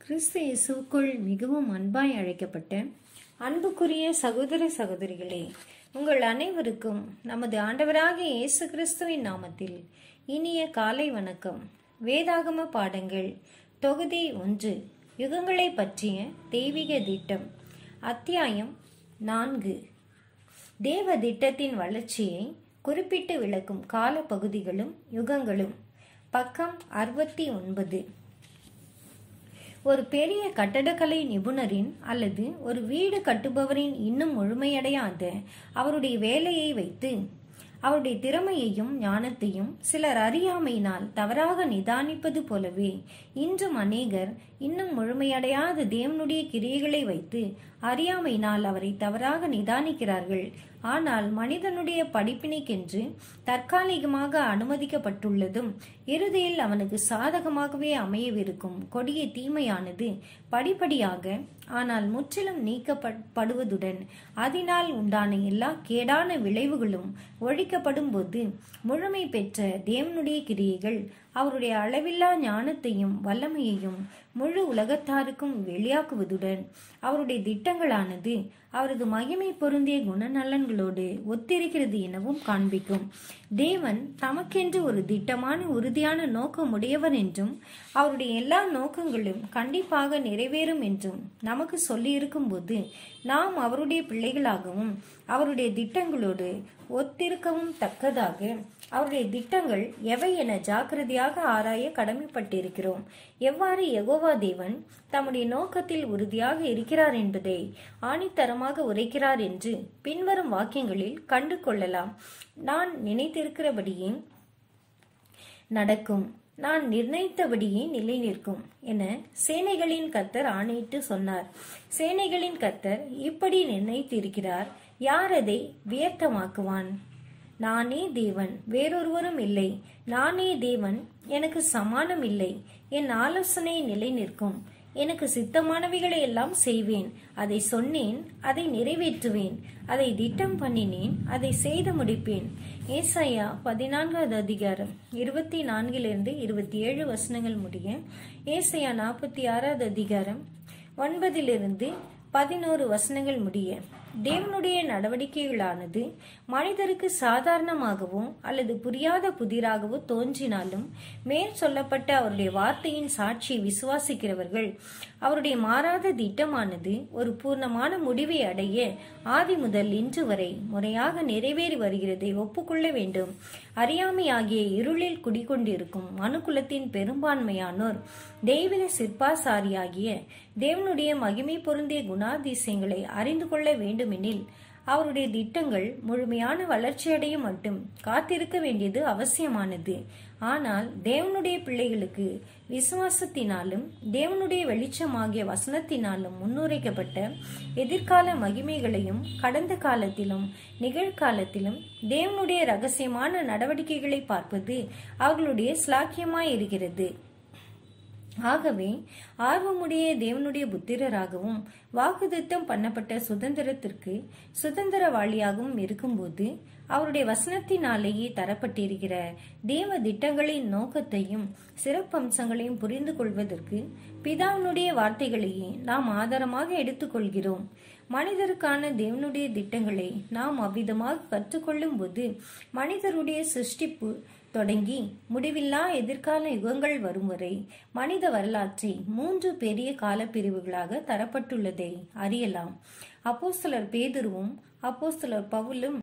கிறிஸ்து இயேசுவுக்குள் மிகவும் அன்பாய் அழைக்கப்பட்ட அன்புக்குரிய சகோதர சகோதரிகளே, உங்கள் அனைவருக்கும் நமது ஆண்டவராகிய இயேசு கிறிஸ்துவின் நாமத்தில் இனிய காலை வணக்கம். வேதாகம பாடங்கள் தொகுதி 1, யுகங்களை பற்றிய தெய்வீக திட்டம், அத்தியாயம் 4. தேவ திட்டத்தின் வளர்ச்சியை குறிப்பிட்டு விளக்கும் கால பகுதிகளும் யுகங்களும். பக்கம் 69. ஒரு பெரிய கட்டடக்கலை நிபுணரின் அல்லது ஒரு வீடு கட்டுபவரின் இன்னும் முழுமையடையாத அவருடைய வேலையை வைத்து அவருடைய திறமையையும் ஞானத்தையும் சிலர் அறியாமையினால் தவறாக நிதானிப்பது போலவே இன்றும் அநேகர் இன்னும் முழுமையடையாத தேவனுடைய கிரியைகளை வைத்து அறியாமையினால் அவரை தவறாக நிதானிக்கிறார்கள். ஆனால் மனிதனுடைய படிப்பினைக்கென்று தற்காலிகமாக அனுமதிக்கப்பட்டுள்ளதும் இறுதியில் அவனுக்கு சாதகமாகவே அமையவிருக்கும் கொடிய தீமையானது படிப்படியாக ஆனால் முற்றிலும் நீக்கப்படுவதுடன் அதனால் உண்டான எல்லா கேடான விளைவுகளும் ஒழிக்கப்படும் போது முழுமை பெற்ற தேவனுடைய கிரியைகள் அவருடைய அளவில்லா ஞானத்தையும் வல்லமையையும் முழு உலகத்தாருக்கும் வெளியாக்குவதுடன் அவருடைய திட்டங்களானது அவரது மகிமை பொருந்திய குணநலன்களோடு ஒத்திருக்கிறது எனவும் காண்பிக்கும். தேவன் தமக்கென்று ஒரு திட்டமான உறுதியான நோக்கம் உடையவர் என்றும் அவருடைய எல்லா நோக்கங்களும் கண்டிப்பாக நிறைவேறும் என்றும் நமக்கு சொல்லி இருக்கும் போது நாம் அவருடைய பிள்ளைகளாகவும் அவருடைய திட்டங்களோடு ஒத்திருக்கவும் தக்கதாக அவருடைய திட்டங்கள் எவை என ஜாக்கிரதையாக ஆராய கடமைப்பட்டிருக்கிறோம். எவ்வாறு யெகோவா தேவன் தம்முடைய நோக்கத்தில் உறுதியாக இருக்கிறார் என்பதை ஆணித்தரமாக உரைக்கிறார் என்று பின்வரும் வாக்கியங்களில் கண்டு கொள்ளலாம். நான் நினைத்திருக்கிறபடியே நடக்கும், நான் நிர்ணயித்தபடியே நிலை நிற்கும் என சேனைகளின் கர்த்தர் ஆணையிட்டு சொன்னார். சேனைகளின் கர்த்தர் இப்படி நிர்ணயித்திருக்கிறார், யார் அதை வியர்த்தமாக்குவான்? நானே தேவன், வேறொருவரும் இல்லை. நானே தேவன், எனக்கு சமானம் இல்லை. என் ஆலோசனை நிலை நிற்கும். எனக்கு சித்தமானவைகளை எல்லாம் செய்வேன். அதை சொன்னேன், அதை நிறைவேற்றுவேன். அதை திட்டம் பண்ணினேன், அதை செய்து முடிப்பேன். ஏசாயா 14வது அதிகாரம் 24 27 வசனங்கள் முடிய, ஏசாயா 46வது அதிகாரம் 9 11 வசனங்கள் முடிய, தேவனுடைய நடவடிக்கைகளானது மனிதருக்கு சாதாரணமாகவோ அல்லது புரியாத புதிராகவோ தோன்றினாலும் மேற் சொல்லப்பட்ட அவருடைய வார்த்தையின் சாட்சியை விசுவாசிக்கிறவர்கள் அவருடைய மாறாத திட்டமானது ஒரு பூர்ணமான முடிவை அடைய ஆதி முதல் இன்று வரை முறையாக நிறைவேறி வருகிறதை ஒப்புக்கொள்ள வேண்டும். அறியாமை ஆகிய இருளில் குடிக்கொண்டிருக்கும் மனுக்குலத்தின் பெரும்பான்மையானோர் தெய்வீக சிற்பாசாரியாகிய தேவனுடைய மகிமை பொருந்திய குணாதிசயங்களை அறிந்து கொள்ள வேண்டுமெனில் அவருடைய திட்டங்கள் முழுமையான வளர்ச்சியடைய மட்டும் காத்திருக்க வேண்டியது அவசியமானது. ஆனால் தேவனுடைய பிள்ளைகளுக்கு விசுவாசத்தினாலும் தேவனுடைய வெளிச்சமாகிய வசனத்தினாலும் முன்னுரைக்கப்பட்ட எதிர்கால மகிமைகளையும் கடந்த காலத்திலும் நிகழ்காலத்திலும் தேவனுடைய ரகசியமான நடவடிக்கைகளை பார்ப்பது அவர்களுடைய ஸ்லாக்கியமாய் இருக்கிறது. ஆகவே ஆர்வமுடைய தேவனுடைய புத்திரராகவும் வாக்குத்தத்தம் பண்ணப்பட்ட சுதந்திரத்திற்கு சுதந்திரவாளியாகவும் இருக்கும்போது அவருடைய வசனத்தினாலேயே தரப்பட்டிருக்கிற தேவ திட்டங்களின் நோக்கத்தையும் சிறப்பம்சங்களையும் புரிந்து கொள்வதற்கு பிதாவினுடைய வார்த்தைகளையே நாம் ஆதாரமாக எடுத்துக்கொள்கிறோம். மனிதருக்கான தேவனுடைய திட்டங்களை நாம் அவ்விதமாக கற்றுக்கொள்ளும் போது மனிதருடைய சிருஷ்டிப்பு தொடங்கி முடிவில்லா எதிர்கால யுகங்கள் வரும் வரை மனித வரலாற்றை 3 பெரிய காலப்பிரிவுகளாக தரப்பட்டுள்ளதை அறியலாம். அப்போஸ்தலர் பேதுருவும் அப்போஸ்தலர் பவுலும்